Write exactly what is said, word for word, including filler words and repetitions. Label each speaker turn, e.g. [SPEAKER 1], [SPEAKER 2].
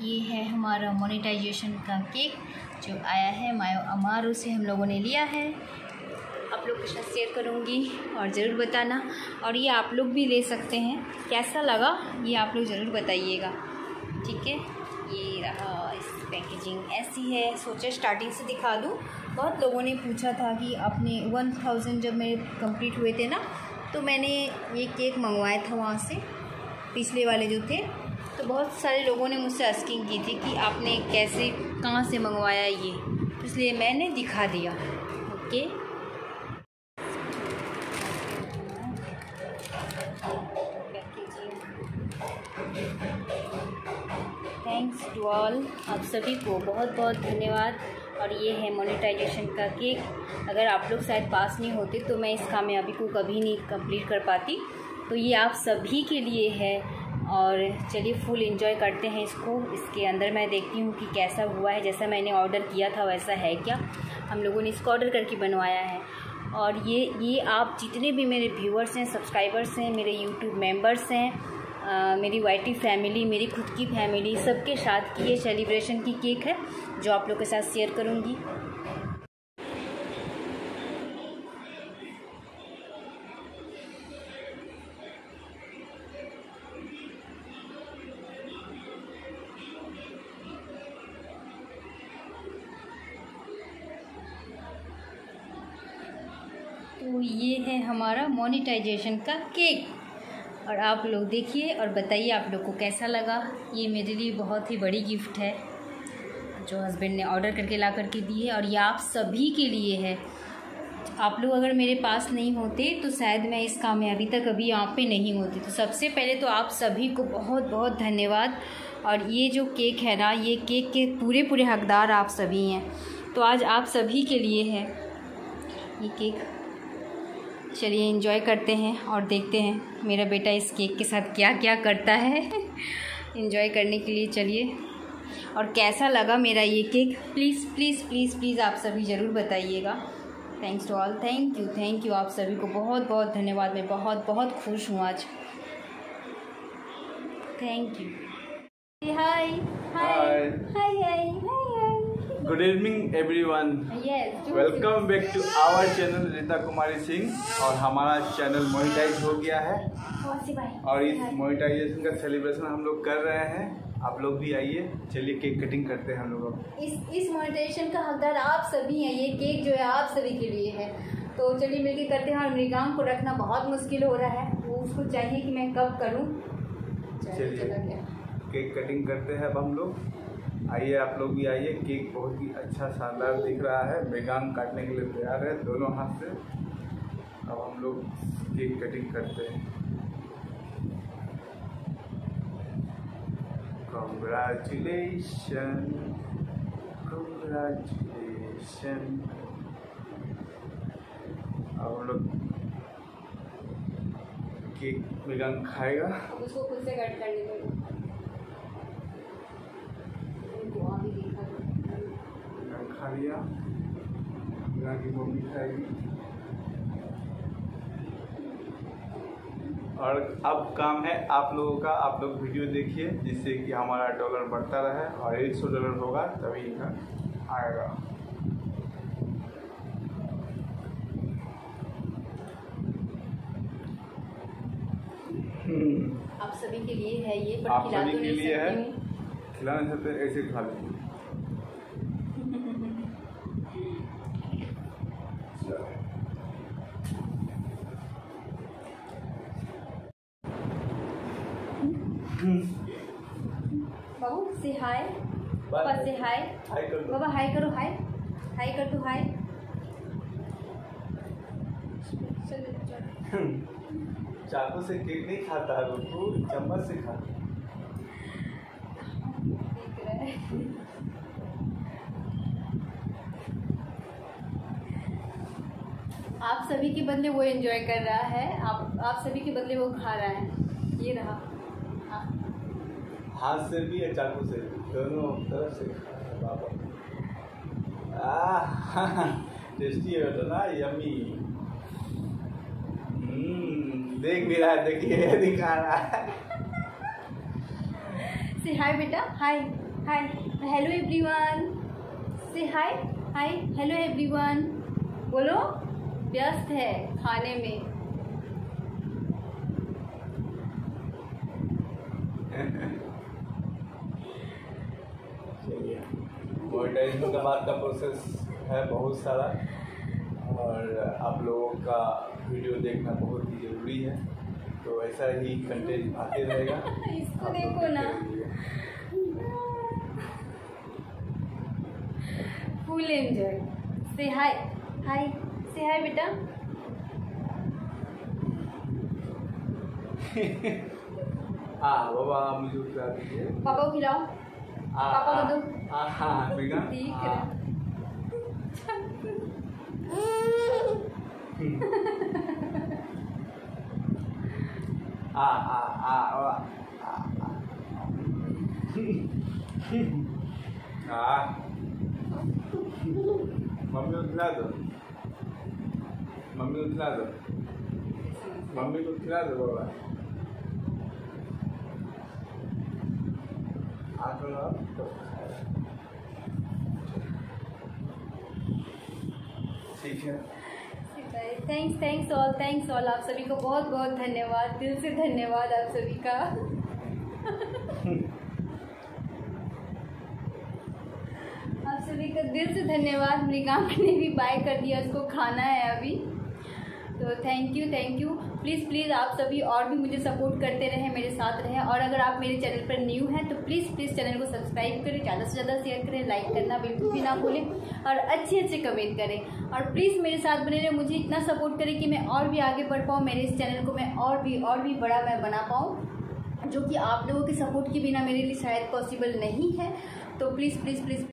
[SPEAKER 1] ये है हमारा मोनेटाइजेशन का केक जो आया है मायो अमारो से, हम लोगों ने लिया है। आप लोग के साथ शेयर करूँगी और ज़रूर बताना, और ये आप लोग भी ले सकते हैं। कैसा लगा ये आप लोग ज़रूर बताइएगा, ठीक है। ये रहा, इस पैकेजिंग ऐसी है। सोचा स्टार्टिंग से दिखा दूँ। बहुत लोगों ने पूछा था कि आपने वन थाउजेंड जब मेरे कंप्लीट हुए थे ना, तो मैंने ये केक मंगवाया था वहाँ से, पिछले वाले जो थे। तो बहुत सारे लोगों ने मुझसे आस्किंग की थी कि आपने कैसे, कहाँ से मंगवाया ये, इसलिए मैंने दिखा दिया। ओके, थैंक्स टू ऑल, आप सभी को बहुत बहुत धन्यवाद। और ये है मोनेटाइजेशन का केक। अगर आप लोग शायद पास नहीं होते तो मैं इस कामयाबी को कभी नहीं कंप्लीट कर पाती। तो ये आप सभी के लिए है, और चलिए फुल एंजॉय करते हैं इसको। इसके अंदर मैं देखती हूँ कि कैसा हुआ है, जैसा मैंने ऑर्डर किया था वैसा है क्या। हम लोगों ने इसको ऑर्डर करके बनवाया है। और ये ये आप जितने भी मेरे व्यूअर्स हैं, सब्सक्राइबर्स हैं, मेरे यूट्यूब मेंबर्स हैं, Uh, मेरी वाईटी फैमिली, मेरी खुद की फैमिली, सबके साथ की ये सेलिब्रेशन की केक है जो आप लोग के साथ शेयर करूँगी। तो ये है हमारा मोनेटाइजेशन का केक, और आप लोग देखिए और बताइए आप लोग को कैसा लगा। ये मेरे लिए बहुत ही बड़ी गिफ्ट है जो हस्बैंड ने ऑर्डर करके ला करके दी है, और ये आप सभी के लिए है। आप लोग अगर मेरे पास नहीं होते तो शायद मैं इस कामयाबी तक अभी यहाँ पे नहीं होती। तो सबसे पहले तो आप सभी को बहुत बहुत धन्यवाद। और ये जो केक है ना, ये केक के पूरे पूरे हकदार आप सभी हैं। तो आज आप सभी के लिए है ये केक। चलिए एंजॉय करते हैं और देखते हैं मेरा बेटा इस केक के साथ क्या क्या करता है एंजॉय करने के लिए चलिए। और कैसा लगा मेरा ये cake, please please please please आप सभी ज़रूर बताइएगा। Thanks to all, thank you thank you आप सभी को बहुत बहुत धन्यवाद। मैं बहुत बहुत खुश हूँ आज। Thank you. Hi hi hi hi hi.
[SPEAKER 2] Good evening everyone, welcome back to our channel Rita Kumari Singh. और हमारा चैनल मोनेटाइज हो गया है, और इस मोनेटाइजेशन का सेलिब्रेशन हम लोग कर रहे हैं। आप लोग भी आइए, चलिए केक कटिंग करते हैं हम लोग।
[SPEAKER 1] इस इस मोनेटाइजेशन का हकदार आप सभी हैं। ये केक जो है आप सभी के लिए है। तो चलिए मिलकर करते हैं। और मृगांक को रखना बहुत मुश्किल हो रहा है, वो उसको चाहिए कि मैं कब करूँ।
[SPEAKER 2] चलिए केक कटिंग करते हैं अब हम लोग। आइए आप लोग भी आइए। केक बहुत ही अच्छा शानदार दिख रहा है। मृगांक काटने के लिए तैयार है दोनों हाथ से। अब हम लोग केक कटिंग करते हैं। Congratulations, congratulations। अब हम लोग केक मृगांक खाएगा।
[SPEAKER 1] उसको खुद से कट करने दो।
[SPEAKER 2] खा लिया, यहाँ की मम्मी खाएगी। और अब काम है आप लोगों का। आप लोग वीडियो देखिए जिससे कि हमारा डॉलर बढ़ता रहे, और एक सौ डॉलर होगा तभी का आएगा।
[SPEAKER 1] आप सभी के लिए है ये,
[SPEAKER 2] आप सभी के लिए है। खिला नहीं सकते, ऐसे खा लीजिए।
[SPEAKER 1] बाबू से हाय, पापा से हाय, बाबा हाय करो, हाय हाय कर दो, हाय।
[SPEAKER 2] चाकू से केक नहीं खाता है, तू चम्मच से खा।
[SPEAKER 1] आप सभी के बदले वो एंजॉय कर रहा है, आप आप सभी के बदले वो खा रहा है। ये रहा,
[SPEAKER 2] हाथ से भी या चाकू से भी, दोनों तरफ से खा रहा है बाबा। टेस्टी है तो ना, यम्मी। हम्म, देख भी रहा है, देखिए दिखा रहा है।
[SPEAKER 1] से हाय बेटा, हाय हाय हेलो एवरीवन, से हाय हाय हेलो एवरीवन। बोलो, व्यस्त है खाने में।
[SPEAKER 2] चलिए, मोनेटाइजेशन का बाद का प्रोसेस है बहुत सारा, और आप लोगों का वीडियो देखना बहुत ही ज़रूरी है, तो ऐसा ही कंटेंट आते रहेगा।
[SPEAKER 1] इसको देखो ना, फुल एंजॉय। से हाय हाय से हाय बेटा।
[SPEAKER 2] हाँ बाबा, मुझे खिला दीजिए।
[SPEAKER 1] पापा को खिलाओ, पापा को दो।
[SPEAKER 2] हाँ हाँ बेटा,
[SPEAKER 1] ठीक है।
[SPEAKER 2] आ आ आ आ आ मम्मी को खिला दो, मम्मी को खिला दो, मम्मी को खिला दो बाबा। ठीक है।
[SPEAKER 1] Thanks thanks all thanks all आप सभी को बहुत बहुत धन्यवाद, दिल से धन्यवाद आप सभी का। आप सभी का दिल से धन्यवाद। मृगांक ने भी बाय कर दिया, उसको खाना है अभी, तो thank you thank you. Please please आप सभी और भी मुझे सपोर्ट करते रहें, मेरे साथ रहें, और अगर आप मेरे चैनल पर न्यू हैं तो प्लीज़ प्लीज़ चैनल को सब्सक्राइब करें, ज़्यादा से ज़्यादा शेयर करें, लाइक करना बिल्कुल भी ना भूलें, और अच्छे अच्छे कमेंट करें, और प्लीज़ मेरे साथ बने रहें, मुझे इतना सपोर्ट करें कि मैं और भी आगे बढ़ पाऊँ, मेरे इस चैनल को मैं और भी और भी बड़ा मैं बना पाऊँ, जो कि आप लोगों के सपोर्ट के बिना मेरे लिए शायद पॉसिबल नहीं है। तो प्लीज़ प्लीज़ प्लीज़